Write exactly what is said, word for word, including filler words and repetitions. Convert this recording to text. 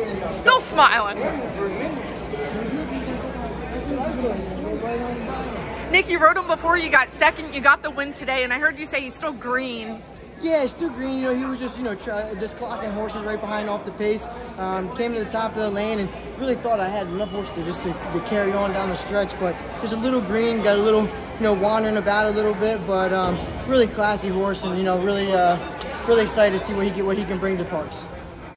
Still smiling. Nick, you rode him before. You got second. You got the win today, and I heard you say he's still green. Yeah, he's still green. You know, he was just, you know, try, just clocking horses right behind off the pace. Um, came to the top of the lane and really thought I had enough horse to just to, to carry on down the stretch. But just a little green, got a little, you know, wandering about a little bit. But um, really classy horse, and you know, really, uh, really excited to see what he get, what he can bring to Parx.